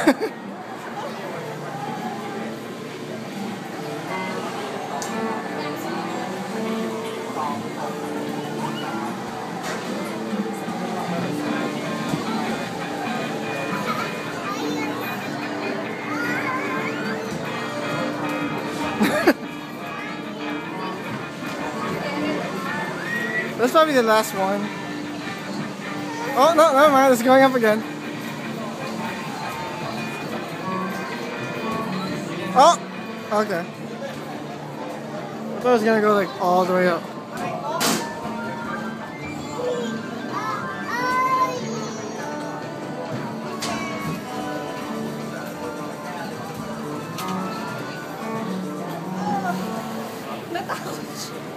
That's probably the last one. Oh, no, never mind. It's going up again. Oh! Okay. I thought it was gonna go like all the way up. Natakot siya.